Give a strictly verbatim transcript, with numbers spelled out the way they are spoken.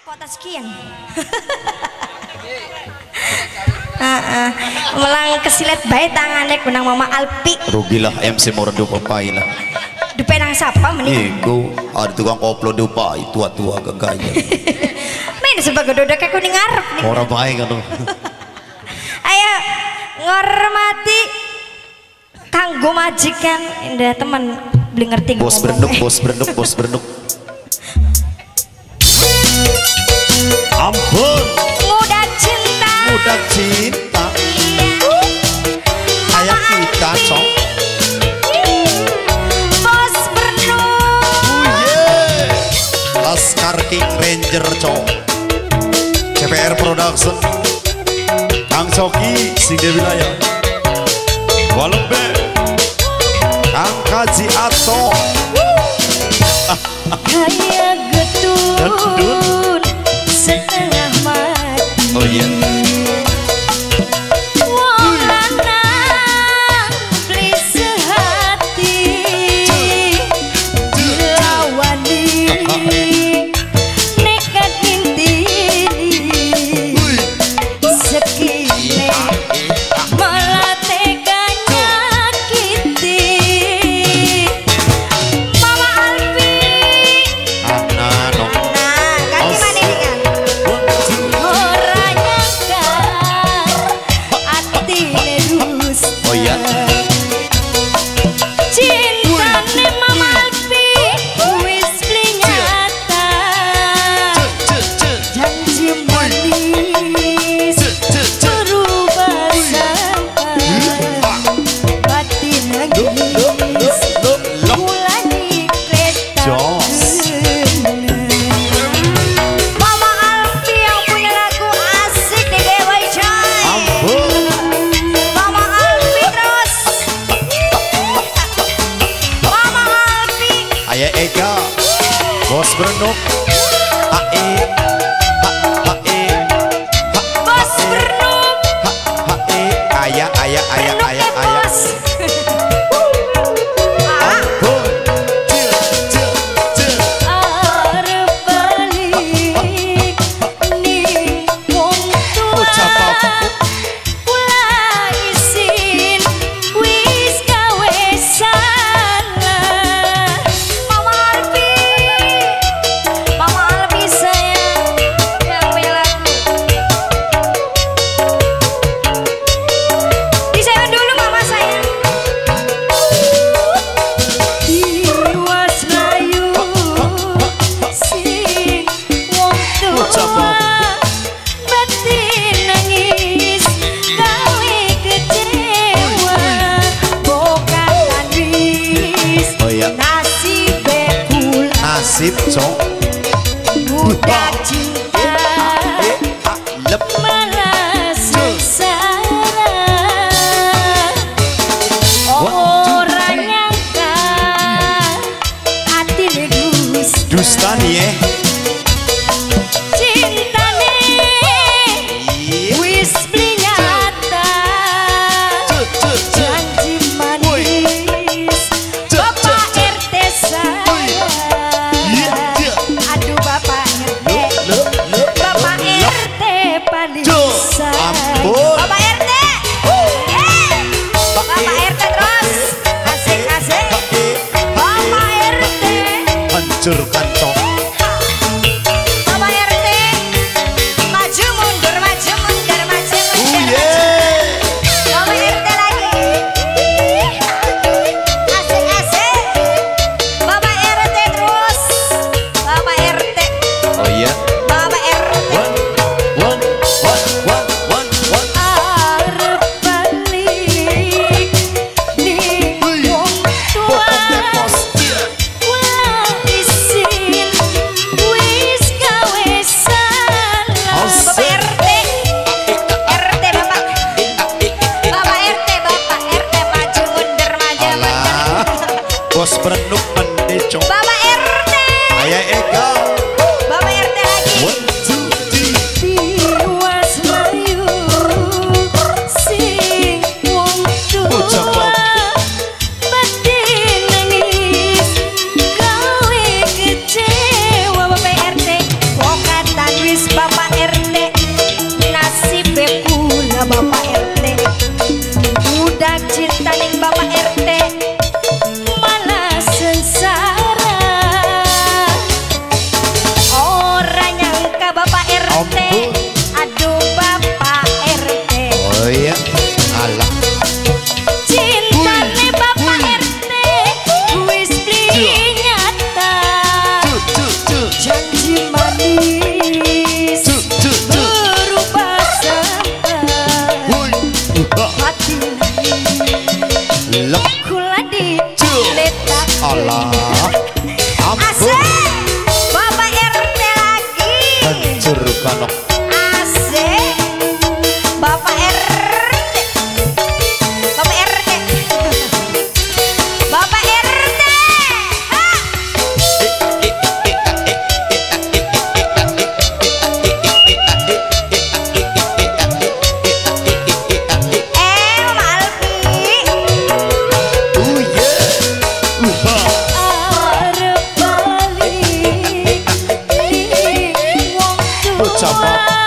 kota sekian. Uh, uh, melang kesilet baik tangannya kunang Mama Alpi. Rugilah M C Mordo papai lah. Dupe nang siapa mending? Ego ada tukang koplo dupai tua-tua gagaya. Main sebagai dodok kayak kuning ngarep nih. Orang baik kan tuh. Ayo ngormati kanggo majikan indah teman beli ngerti. Bos berenduk, bos berenduk, bos berenduk. Ampun. Mudah cinta. Mudah cinta. Kayak kita cok. Bos berenduk. Oh yeah. Laskar King Ranger cok. C P R Production. Kang Coki sing de wilayah. Walembe. Kang Kaji Ato. Kayak getun setengah mati. Oh iya. Wong lanang beli sehati dilawani nekat ngintili sekine malah tega nyakiti. Mama Alfi Anano. nah ganti maningan ora nyangka atine dusta. Oh iya. Cintane Mama Alfi wis beli nyata. Janji manis berubah sampai batin nangis mulai kelihatan. Mama Alfi yang punya lagu asik di Dewa Coy. Ampun. Mama Alfi terus. Mama Alfi. Ayah Eka, bos berenduk. Ae, ha e, Bos Bernuk. Hae, ayah, ayah, ayah, Bernuk ayah, ya ayah. bos. Ah, Ampun. Cil, cil, cil. arep balik ning wong Ucap tua. apa? Kula isin wis gawe salah. Mama Alfi, Mama Alfi sayang yang punya lagu. Disayang dulu Mama sayang. Diwas rayu sing wong Ucap tua. apa? Batin nangis gawe kecewa. Bokan wis Oh iya. nasibe pula. Nasib cok. Budak cinta Eh, ah, lep. malah sengsara. Orang nyangka atine dusta. Dusta nih eh. Cintane Iya. wis beli nyata. Cuk, cuk, cuk. Janji manis Cuk, Bapak cuk, cuk. R T saya. Iya, iya. Aduh Bapak R T Rano. Asik. Bapak R T. Bapak R T. Bapak R T. Ha. Eh, Mama Alfi. Oh yeah. Uha. Arep balik. Wong Bocah